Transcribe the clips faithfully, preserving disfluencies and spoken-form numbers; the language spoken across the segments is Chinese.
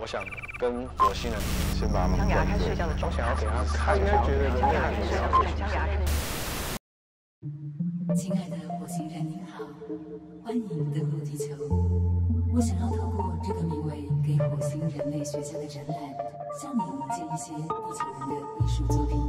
我想跟火星人先把他们想给他看睡觉的状态， 想要给他看，应该觉得想给他看睡觉的状态，想给他看。 亲爱的火星人您好，欢迎登陆地球。我想要透过这个名为《给火星人类学家》的展览，向你借一些地球人的艺术作品。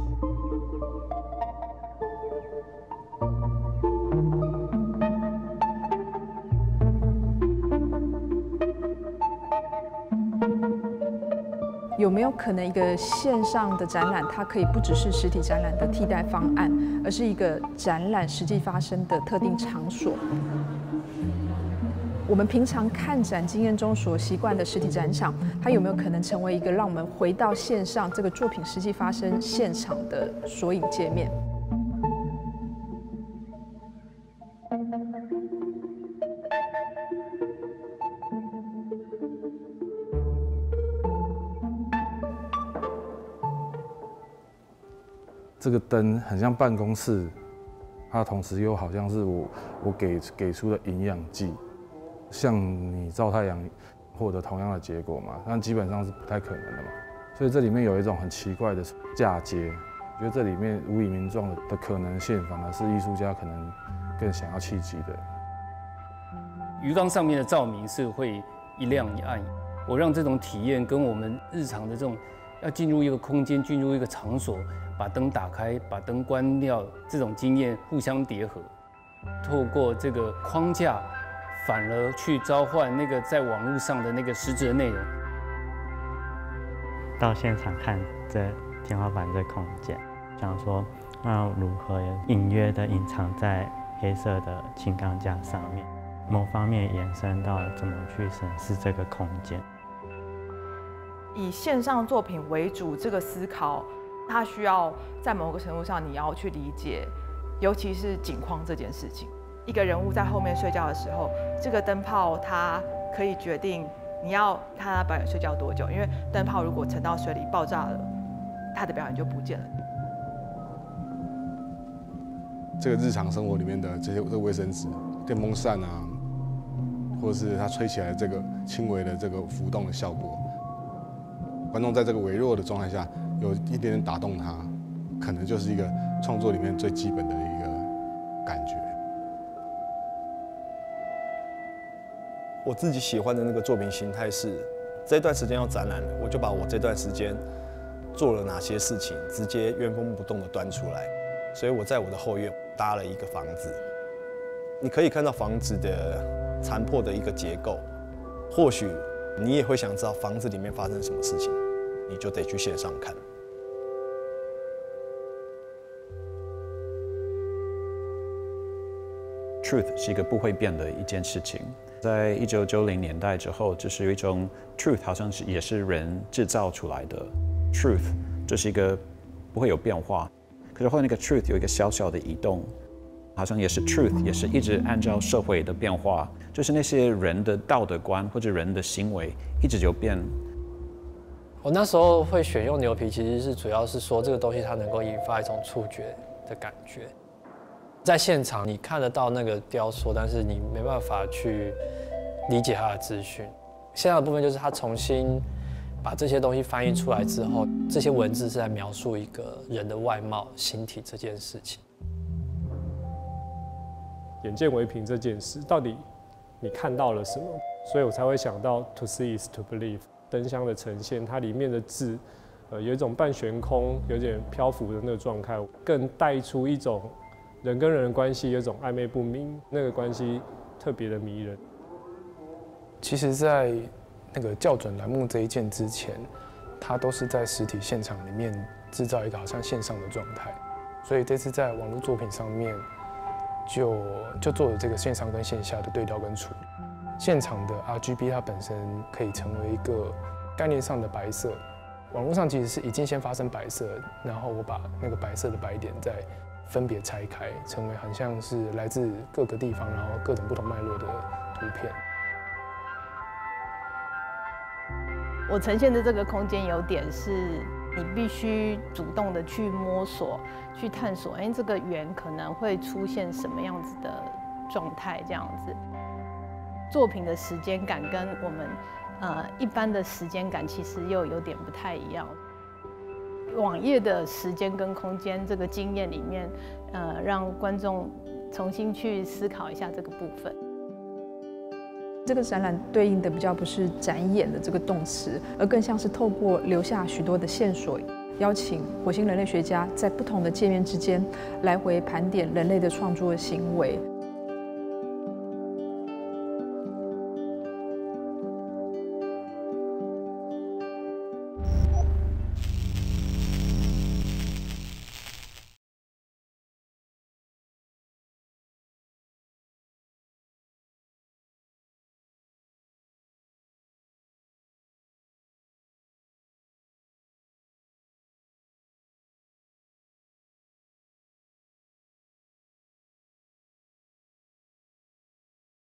有没有可能一个线上的展览，它可以不只是实体展览的替代方案，而是一个展览实际发生的特定场所？我们平常看展经验中所习惯的实体展场，它有没有可能成为一个让我们回到线上这个作品实际发生现场的索引界面？ 这个灯很像办公室，它同时又好像是我我给给出的营养剂，像你照太阳获得同样的结果嘛，但基本上是不太可能的嘛。所以这里面有一种很奇怪的嫁接，我觉得这里面无以名状的可能性，反而是艺术家可能更想要企及的。 鱼缸上面的照明是会一亮一暗，我让这种体验跟我们日常的这种要进入一个空间、进入一个场所。把灯打开，把灯关掉，这种经验互相叠合，透过这个框架，反而去召唤那个在网络上的那个实质的内容。 到现场看这天花板这空间，想说那如何隐约的隐藏在黑色的轻钢架上面，某方面延伸到怎么去审视这个空间。 以线上作品为主，这个思考。它需要在某个程度上，你要去理解，尤其是景框这件事情。一个人物在后面睡觉的时候，这个灯泡它可以决定你要看他表演睡觉多久，因为灯泡如果沉到水里爆炸了，他的表演就不见了。 这个日常生活里面的这些这个卫生纸、电风扇啊，或者是它吹起来这个轻微的这个浮动的效果，观众在这个微弱的状态下。有一点点打动他，可能就是一个创作里面最基本的一个感觉。 我自己喜欢的那个作品形态是，这段时间要展览了，我就把我这段时间做了哪些事情，直接原封不动的端出来。所以我在我的后院搭了一个房子，你可以看到房子的残破的一个结构，或许你也会想知道房子里面发生什么事情，你就得去线上看。 Truth 是一个不会变的一件事情，在一九九零年代之后，就是有一种 Truth 好像是也是人制造出来的 Truth， 这是一个不会有变化。可是后来那个 Truth 有一个小小的移动，好像也是 Truth， 也是一直按照社会的变化，就是那些人的道德观或者人的行为一直就变。 我那时候会选用牛皮，其实是主要是说这个东西它能够引发一种触觉的感觉。在现场你看得到那个雕塑，但是你没办法去理解它的资讯。现在的部分就是它重新把这些东西翻译出来之后，这些文字是在描述一个人的外貌、形体这件事情。 眼见为凭这件事，到底你看到了什么？所以我才会想到 to see is to believe。灯箱的呈现，它里面的字，呃，有一种半悬空、有点漂浮的那个状态，更带出一种人跟人的关系有一种暧昧不明，那个关系特别的迷人。 其实，在那个校准栏目这一件之前，它都是在实体现场里面制造一个好像线上的状态，所以这次在网络作品上面就就做了这个线上跟线下的对调跟处理。现场的 R G B 它本身可以成为一个概念上的白色，网络上其实是已经先发生白色，然后我把那个白色的白点再分别拆开，成为很像是来自各个地方，然后各种不同脉络的图片。 我呈现的这个空间有点是你必须主动的去摸索、去探索，哎，这个圆可能会出现什么样子的状态，这样子。作品的时间感跟我们呃一般的时间感其实又有点不太一样。网页的时间跟空间这个经验里面，呃，让观众重新去思考一下这个部分。 这个展览对应的比较不是展演的这个动词，而更像是透过留下许多的线索，邀请火星人类学家在不同的界面之间来回盘点人类的创作行为。